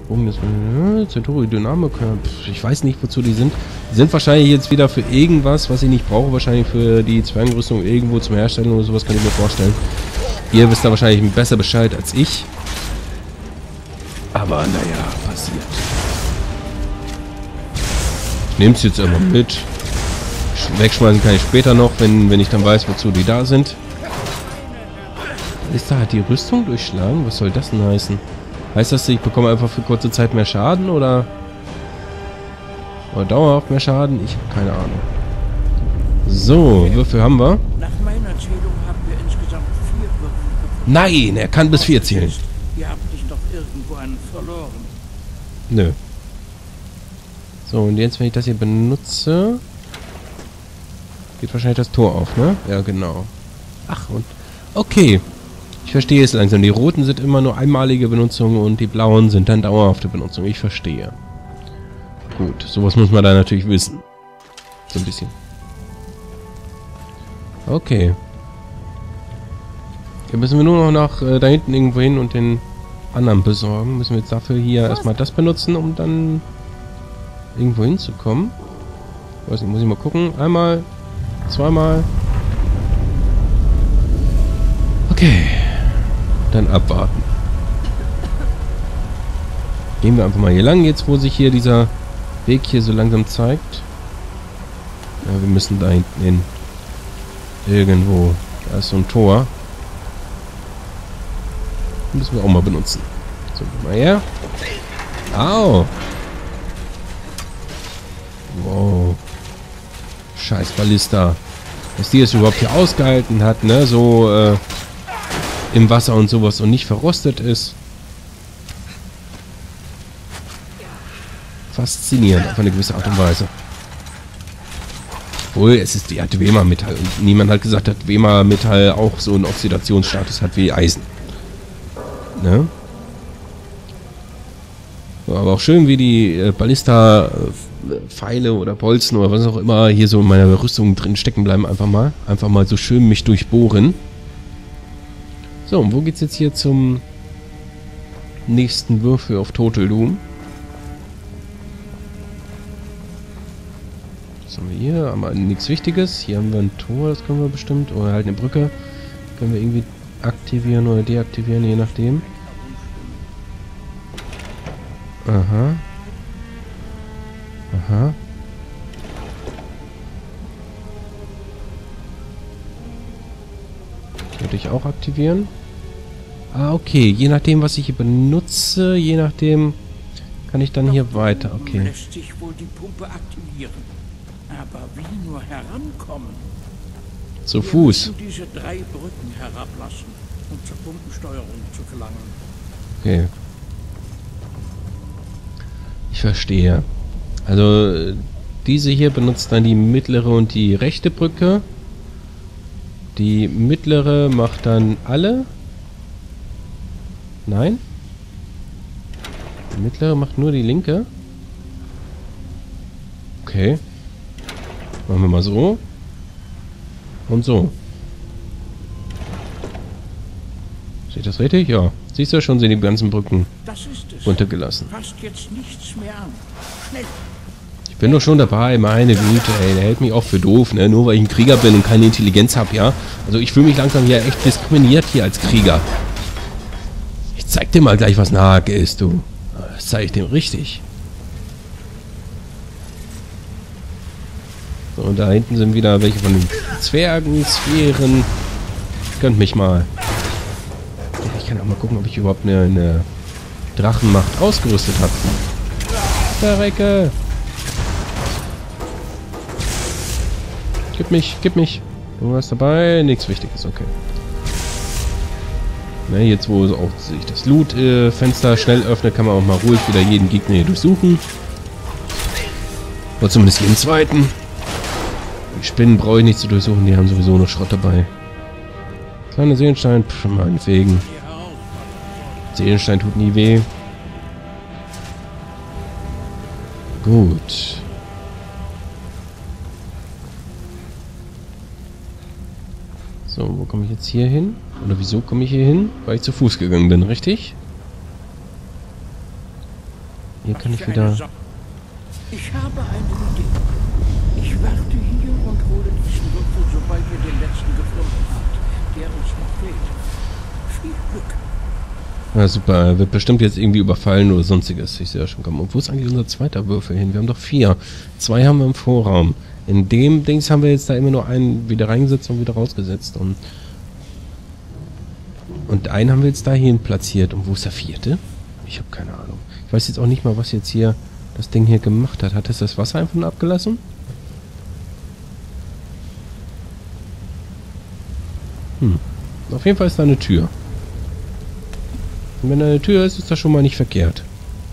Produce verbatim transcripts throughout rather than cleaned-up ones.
Oben das Centauri Dynamo. Ich weiß nicht, wozu die sind. Die sind wahrscheinlich jetzt wieder für irgendwas, was ich nicht brauche. Wahrscheinlich für die Zwergenrüstung irgendwo zum Herstellen oder sowas, kann ich mir vorstellen. Ihr wisst da wahrscheinlich besser Bescheid als ich. Aber naja, passiert. Ich nehme es jetzt immer mit. Wegschmeißen kann ich später noch, wenn, wenn ich dann weiß, wozu die da sind. Ist da halt die Rüstung durchschlagen? Was soll das denn heißen? Heißt das, ich bekomme einfach für kurze Zeit mehr Schaden oder, oder dauerhaft mehr Schaden? Ich habe keine Ahnung. So, Würfel haben wir. Nach meiner Zählung haben wir insgesamt vier Würfel. Nein, er kann bis vier zählen. Ihr habt nicht doch irgendwo einen verloren. Nö. So, und jetzt, wenn ich das hier benutze, geht wahrscheinlich das Tor auf, ne? Ja, genau. Ach, und... Okay. Ich verstehe es langsam. Die roten sind immer nur einmalige Benutzung und die blauen sind dann dauerhafte Benutzung. Ich verstehe. Gut, sowas muss man da natürlich wissen. So ein bisschen. Okay. Hier müssen wir nur noch nach äh, da hinten irgendwo hin und den anderen besorgen. Müssen wir jetzt dafür hier erstmal das benutzen, um dann irgendwo hinzukommen. Weiß nicht, muss ich mal gucken. Einmal, zweimal. Okay. Dann abwarten. Gehen wir einfach mal hier lang, jetzt wo sich hier dieser Weg hier so langsam zeigt. Ja, wir müssen da hinten hin. Irgendwo. Da ist so ein Tor. Das müssen wir auch mal benutzen. So, mal her. Au! Wow. Scheiß Ballista. Dass die es überhaupt hier ausgehalten hat, ne? So, äh, im Wasser und sowas und nicht verrostet ist. Faszinierend auf eine gewisse Art und Weise. Obwohl, es ist die Art Wema-Metall und niemand hat gesagt, dass Wema-Metall auch so einen Oxidationsstatus hat wie Eisen. Ne? So, aber auch schön, wie die äh, Ballista-Pfeile oder Bolzen oder was auch immer hier so in meiner Rüstung drin stecken bleiben. Einfach mal. Einfach mal so schön mich durchbohren. So, und wo geht's jetzt hier zum nächsten Würfel auf Total Doom? Was haben wir hier? Haben wir nichts Wichtiges. Hier haben wir ein Tor, das können wir bestimmt. Oder halt eine Brücke. Können wir irgendwie aktivieren oder deaktivieren, je nachdem. Aha. Aha. Könnte ich auch aktivieren. Ah, okay. Je nachdem, was ich hier benutze, je nachdem kann ich dann hier weiter. Okay. Lässt sich wohl die Pumpe aktivieren. Aber wie nur herankommen? Zu Fuß. Wir müssen diese drei Brücken herablassen, um zur Pumpensteuerung zu gelangen. Okay. Ich verstehe. Also, diese hier benutzt dann die mittlere und die rechte Brücke. Die mittlere macht dann alle. Nein? Die mittlere macht nur die linke. Okay. Machen wir mal so. Und so. Seht das richtig? Ja. Siehst du, schon sind die ganzen Brücken Das ist es. runtergelassen. Fasst jetzt nichts mehr an. Schnell. Ich bin doch schon dabei, meine Güte, ey. Der hält mich auch für doof, ne? Nur weil ich ein Krieger bin und keine Intelligenz habe, ja? Also ich fühle mich langsam hier echt diskriminiert hier als Krieger. Ich zeig dir mal gleich, was Nahage ist, du. Das zeige ich dem richtig. So, und da hinten sind wieder welche von den Zwergen, Sphären. Gönnt mich mal. Ja, ich kann auch mal gucken, ob ich überhaupt eine, eine Drachenmacht ausgerüstet habe. Verrecke! Gib mich, gib mich. Irgendwas dabei? Nichts Wichtiges, okay. Ne, jetzt wo auch sich das Loot-Fenster äh, schnell öffnet, kann man auch mal ruhig wieder jeden Gegner hier durchsuchen. Oder zumindest jeden zweiten. Die Spinnen brauche ich nicht zu durchsuchen, die haben sowieso noch Schrott dabei. Kleiner Seelenstein, pff, meinetwegen. Seelenstein tut nie weh. Gut. So, wo komme ich jetzt hier hin? Oder wieso komme ich hier hin? Weil ich zu Fuß gegangen bin, richtig? Hier kann ich für wieder... eine So- Ich habe eine Idee. Ich warte hier und hole diesen Würfel, sobald wir den letzten gefunden haben, der uns noch fehlt. Viel Glück. Ja, super. Er wird bestimmt jetzt irgendwie überfallen oder sonstiges. Ich sehe ja schon kommen. Und wo ist eigentlich unser zweiter Würfel hin? Wir haben doch vier. Zwei haben wir im Vorraum. In dem Dings haben wir jetzt da immer nur einen wieder reingesetzt und wieder rausgesetzt. Und, und einen haben wir jetzt dahin platziert. Und wo ist der vierte? Ich habe keine Ahnung. Ich weiß jetzt auch nicht mal, was jetzt hier das Ding hier gemacht hat. Hat es das Wasser einfach nur abgelassen? Hm. Auf jeden Fall ist da eine Tür. Und wenn da eine Tür ist, ist das schon mal nicht verkehrt.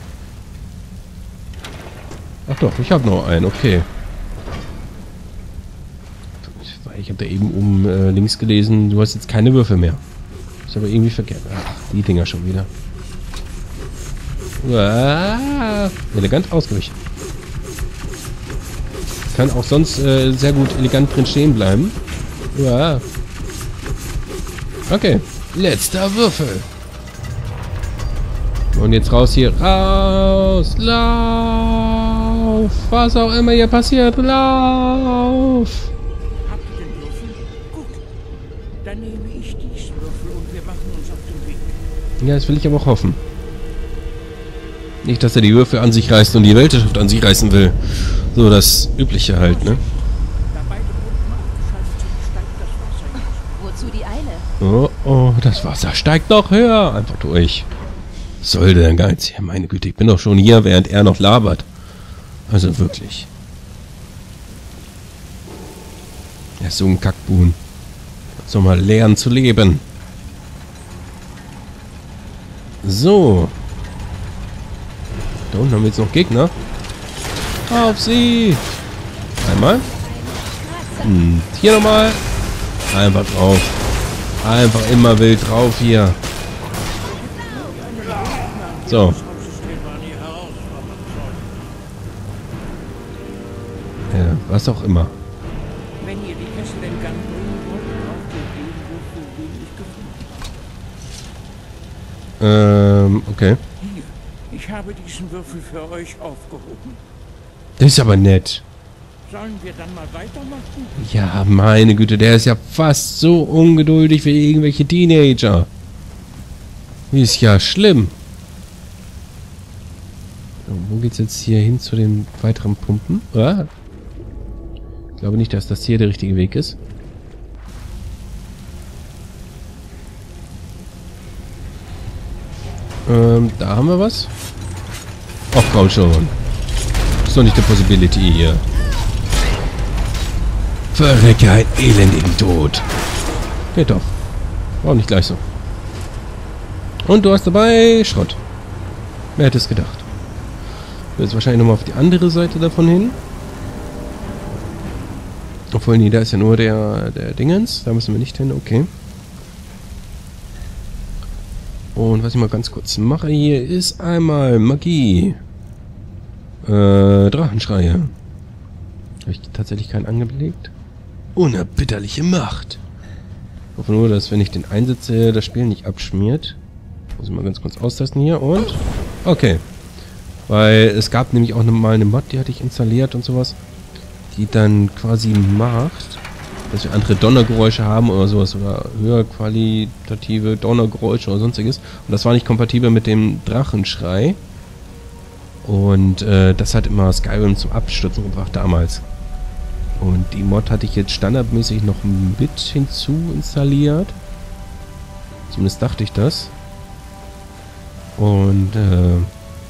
Ach doch, ich habe noch einen, okay. Ich habe da eben oben äh, links gelesen, du hast jetzt keine Würfel mehr. Ist aber irgendwie verkehrt. Ach, die Dinger schon wieder. Uah, elegant ausgewichen. Kann auch sonst äh, sehr gut elegant drin stehen bleiben. Uah. Okay, letzter Würfel. Und jetzt raus hier. Raus! Lauf! Was auch immer hier passiert. Lauf! Habt ihr den Würfel? Gut. Dann nehme ich diesen Würfel und wir machen uns auf den Weg. Ja, das will ich aber auch hoffen. Nicht, dass er die Würfel an sich reißt und die Weltschrift an sich reißen will. So das Übliche halt, ne? Da beide Pumpen abgeschaltet sind, steigt das Wasser jetzt. Wozu die Eile? Oh, oh, das Wasser steigt noch höher. Einfach durch. Was soll der Geiz hier? Meine Güte, ich bin doch schon hier, während er noch labert. Also wirklich. Er ist so ein Kackbuhn. Soll mal lernen zu leben. So. Da unten haben wir jetzt noch Gegner. Auf sie! Einmal. Und hier nochmal. Einfach drauf. Einfach immer wild drauf hier. So. Ja, was auch immer. Wenn ihr die Kessel in Gang bringen wollt, braucht ihr den Würfel, den ich gefunden habe. Ähm, okay. Hier, ich habe diesen Würfel für euch aufgehoben. Das ist aber nett. Sollen wir dann mal weitermachen? Ja, meine Güte, der ist ja fast so ungeduldig wie irgendwelche Teenager. Ist ja schlimm. So, wo geht's jetzt hier hin zu den weiteren Pumpen? Ah. Ich glaube nicht, dass das hier der richtige Weg ist. Ähm, da haben wir was. Ach komm schon. Ist doch nicht die Possibility hier. Verrecke ein elendigen Tod. Geht doch. War auch nicht gleich so. Und du hast dabei Schrott. Wer hätte es gedacht? Jetzt wahrscheinlich nochmal auf die andere Seite davon hin. Obwohl, nee, da ist ja nur der, der Dingens. Da müssen wir nicht hin, okay. Und was ich mal ganz kurz mache hier, ist einmal Magie. Äh, Drachenschreie. Habe ich tatsächlich keinen angelegt? Unerbitterliche Macht. Ich hoffe nur, dass wenn ich den einsetze, das Spiel nicht abschmiert. Muss ich mal ganz kurz austesten hier und... Okay. Weil es gab nämlich auch mal eine Mod, die hatte ich installiert und sowas, die dann quasi macht, dass wir andere Donnergeräusche haben oder sowas oder höher qualitative Donnergeräusche oder sonstiges. Und das war nicht kompatibel mit dem Drachenschrei. Und äh, das hat immer Skyrim zum Abstürzen gebracht damals. Und die Mod hatte ich jetzt standardmäßig noch mit hinzu installiert. Zumindest dachte ich das. Und äh,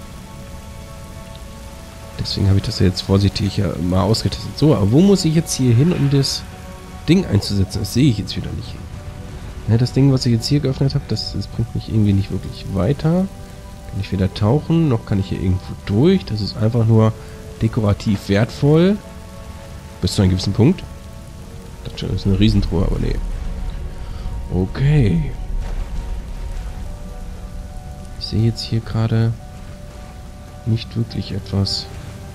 deswegen habe ich das jetzt vorsichtig ja mal ausgetestet. So, aber wo muss ich jetzt hier hin, um das Ding einzusetzen? Das sehe ich jetzt wieder nicht. Ja, das Ding, was ich jetzt hier geöffnet habe, das, das bringt mich irgendwie nicht wirklich weiter. Kann ich weder tauchen, noch kann ich hier irgendwo durch. Das ist einfach nur dekorativ wertvoll. Bis zu einem gewissen Punkt. Ich dachte schon, das ist eine Riesentruhe, aber nee. Okay. Ich sehe jetzt hier gerade nicht wirklich etwas.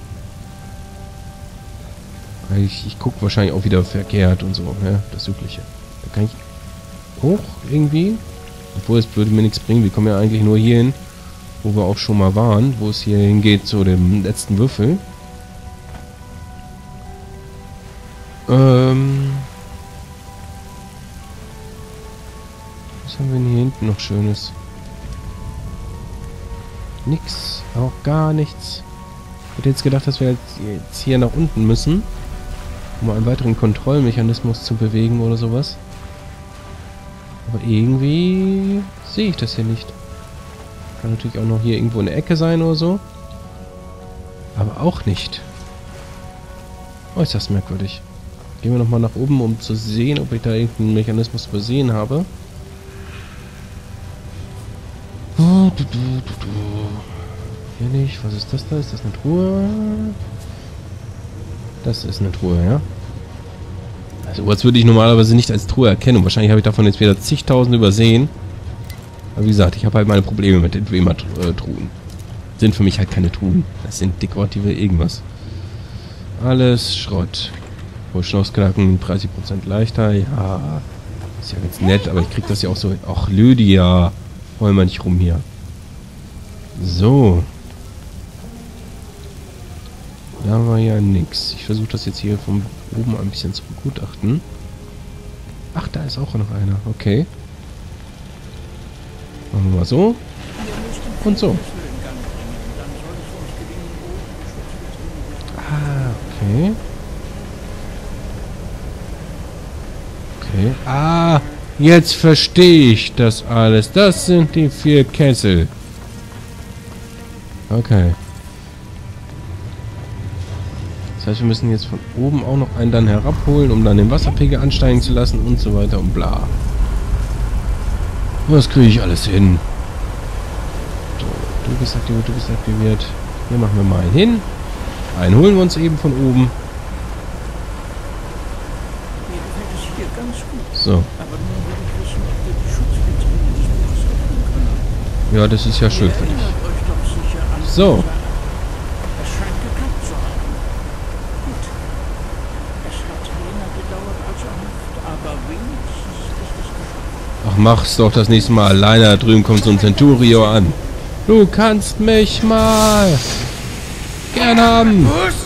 Ich, ich gucke wahrscheinlich auch wieder verkehrt und so, ja, das Übliche. Da kann ich hoch irgendwie. Obwohl es würde mir nichts bringen. Wir kommen ja eigentlich nur hier hin, Wo wir auch schon mal waren, wo es hier hingeht zu dem letzten Würfel. Ähm... Was haben wir denn hier hinten noch Schönes? Nix. Auch gar nichts. Ich hätte jetzt gedacht, dass wir jetzt, jetzt hier nach unten müssen, um einen weiteren Kontrollmechanismus zu bewegen oder sowas. Aber irgendwie sehe ich das hier nicht. Kann natürlich auch noch hier irgendwo in der Ecke sein oder so. Aber auch nicht. Oh, ist das merkwürdig. Gehen wir nochmal nach oben, um zu sehen, ob ich da irgendeinen Mechanismus übersehen habe. Hier nicht. Was ist das da? Ist das eine Truhe? Das ist eine Truhe, ja. Also was würde ich normalerweise nicht als Truhe erkennen. Und wahrscheinlich habe ich davon jetzt wieder zigtausend übersehen. Aber wie gesagt, ich habe halt meine Probleme mit den Dwemer-Truhen. Sind für mich halt keine Truhen. Das sind dekorative irgendwas. Alles Schrott. Schlossklacken dreißig Prozent leichter. Ja. Ist ja ganz nett, aber ich krieg das ja auch so. Ach, Lydia. Wollen wir nicht rum hier. So. Da war ja nix. Ich versuche das jetzt hier von oben ein bisschen zu begutachten. Ach, da ist auch noch einer. Okay. Machen wir mal so. Und so. Ah, okay. Okay. Ah, jetzt verstehe ich das alles. Das sind die vier Kessel. Okay. Das heißt, wir müssen jetzt von oben auch noch einen dann herabholen, um dann den Wasserpegel ansteigen zu lassen und so weiter und bla. Das kriege ich alles hin. So, du bist aktiviert, du bist aktiviert. Hier machen wir mal einen hin. Einen holen wir uns eben von oben. So. Ja, das ist ja schön für dich. So. Ach, mach's doch das nächste Mal alleine. Da drüben kommt so ein Centurio an. Du kannst mich mal gern haben.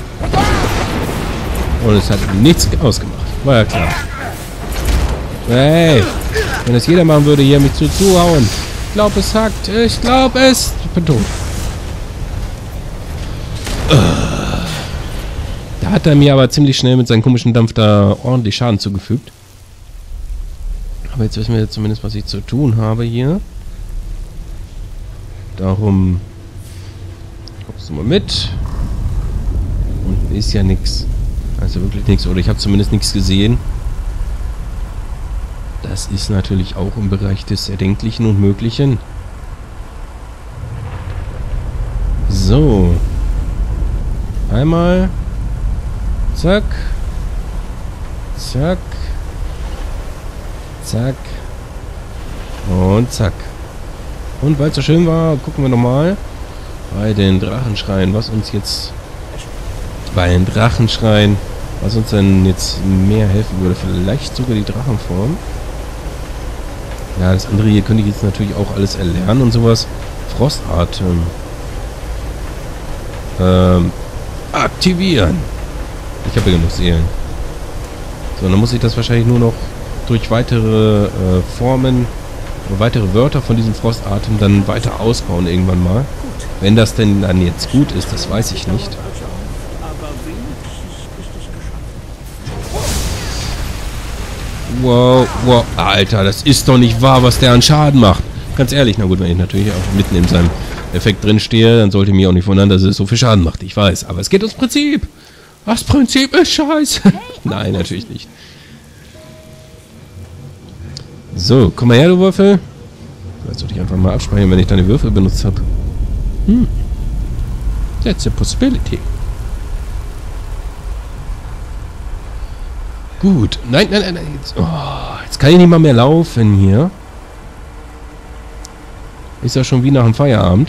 Und es hat nichts ausgemacht. War ja klar. Hey, wenn das jeder machen würde, hier mich zu zuhauen. Ich glaube, es hackt. Ich glaube es. Ich bin tot. Da hat er mir aber ziemlich schnell mit seinem komischen Dampf da ordentlich Schaden zugefügt. Aber jetzt wissen wir zumindest, was ich zu tun habe hier. Darum kommst du mal mit. Unten ist ja nichts. Also wirklich nichts. Oder ich habe zumindest nichts gesehen. Das ist natürlich auch im Bereich des Erdenklichen und Möglichen. So. Einmal. Zack. Zack. Zack. Und zack. Und weil es so schön war, gucken wir nochmal bei den Drachenschreien, was uns jetzt bei den Drachenschreien, was uns denn jetzt mehr helfen würde. Vielleicht sogar die Drachenform. Ja, das andere hier könnte ich jetzt natürlich auch alles erlernen und sowas. Frostatem. Ähm, aktivieren. Ich habe ja genug Seelen. So, dann muss ich das wahrscheinlich nur noch durch weitere äh, Formen, oder weitere Wörter von diesem Frostatem dann weiter ausbauen irgendwann mal. Wenn das denn dann jetzt gut ist, das weiß ich nicht. Wow, wow, Alter, das ist doch nicht wahr, was der an Schaden macht. Ganz ehrlich, na gut, wenn ich natürlich auch mitten in seinem Effekt drin stehe, dann sollte mir auch nicht wundern, dass es so viel Schaden macht. Ich weiß, aber es geht ums Prinzip. Das Prinzip ist scheiße. Nein, natürlich nicht. So, komm mal her, du Würfel. Vielleicht sollte ich einfach mal abspeichern, wenn ich deine Würfel benutzt habe. Hm. That's a possibility. Gut. Nein, nein, nein, nein. Jetzt, oh, jetzt kann ich nicht mal mehr laufen hier. Ist ja schon wie nach dem Feierabend.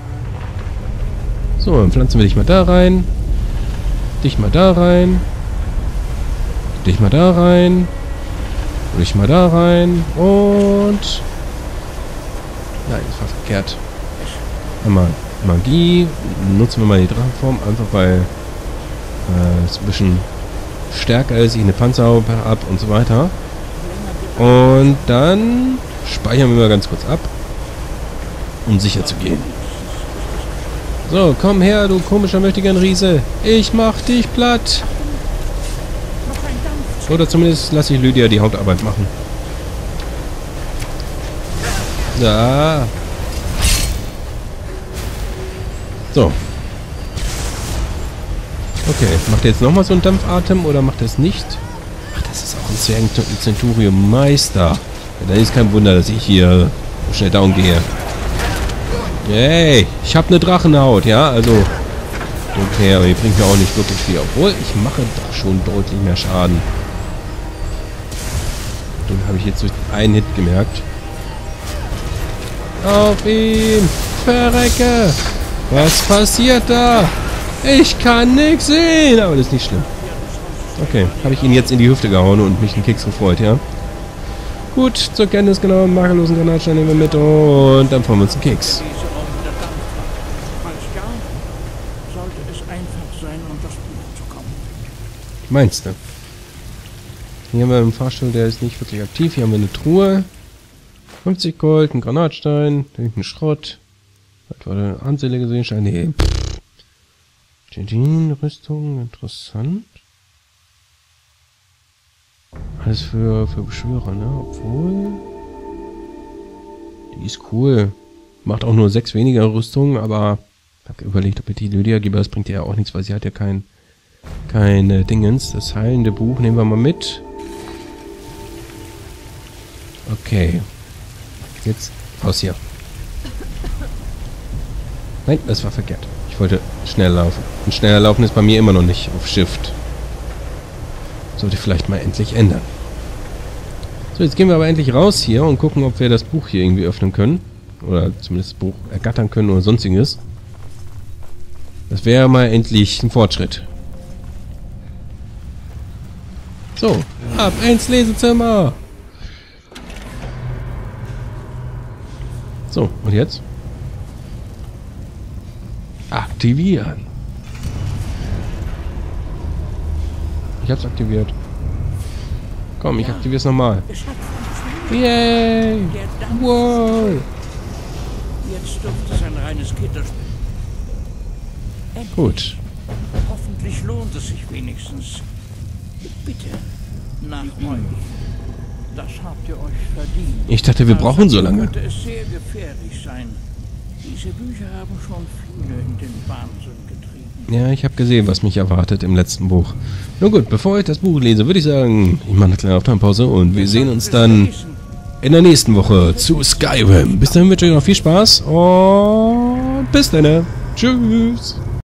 So, dann pflanzen wir dich mal da rein. Dich mal da rein. Dich mal da rein. Dich mal da rein. Und... Nein, das war verkehrt. Einmal Magie. Nutzen wir mal die Drachenform, einfach weil äh, es ein bisschen stärker ist. Ich eine Panzerhaube ab und so weiter. Und dann speichern wir mal ganz kurz ab, um sicher zu gehen. So, komm her, du komischer mächtiger Riese. Ich mach dich platt. Oder zumindest lasse ich Lydia die Hauptarbeit machen. Da. So. Okay, macht er jetzt nochmal so einen Dampfatem oder macht er es nicht? Ach, das ist auch ein Zwergen-Centurion-Meister. Ja, dann ist kein Wunder, dass ich hier schnell down gehe. Yay, ich habe eine Drachenhaut, ja, also... Okay, aber die bringt mir auch nicht wirklich viel. Obwohl, ich mache da schon deutlich mehr Schaden. Den habe ich jetzt durch einen Hit gemerkt. Auf ihn! Verrecke! Was passiert da? Ich kann nichts sehen! Aber das ist nicht schlimm. Okay, habe ich ihn jetzt in die Hüfte gehauen und mich einen Keks gefreut, ja? Gut, zur Kenntnis genommen, makellosen Granatstein nehmen wir mit und dann fahren wir uns einen Keks. Sollte es einfach sein, um das Buch zu kommen. Meinst du? Hier haben wir einen Fahrstuhl, der ist nicht wirklich aktiv. Hier haben wir eine Truhe. fünfzig Gold, ein Granatstein, irgendein Schrott. Was war der ansehnliche Seelenstein? Nee. Rüstung, interessant. Alles für, für Beschwörer, ne? Obwohl... Die ist cool. Macht auch nur sechs weniger Rüstung, aber... Ich habe überlegt, ob ich die Lydia gebe, das bringt ihr ja auch nichts, weil sie hat ja kein... Keine Dingens. Das heilende Buch nehmen wir mal mit. Okay. Jetzt raus hier. Nein, das war verkehrt. Ich wollte schnell laufen. Und schneller laufen ist bei mir immer noch nicht auf Shift. Sollte ich vielleicht mal endlich ändern. So, jetzt gehen wir aber endlich raus hier und gucken, ob wir das Buch hier irgendwie öffnen können. Oder zumindest das Buch ergattern können oder sonstiges. Das wäre mal endlich ein Fortschritt. So, ab ins Lesezimmer! So, und jetzt? Aktivieren. Ich hab's aktiviert. Komm, ich aktivier's nochmal. Yay! Wow! Jetzt dürfte es ein reines Kinderspiel. Gut. Hoffentlich lohnt es sich wenigstens. Bitte, nach euch. Das habt ihr euch verdient. Ich dachte, wir brauchen so lange. Könnte es sehr gefährlich sein. Diese Bücher haben schon viele in den Wahnsinn getrieben. Ja, ich habe gesehen, was mich erwartet im letzten Buch. Nun gut, bevor ich das Buch lese, würde ich sagen, ich mache eine kleine Aufnahmepause und wir sehen uns dann in der nächsten Woche zu Skyrim. Bis dahin wünsche ich euch noch viel Spaß und bis dann. Tschüss.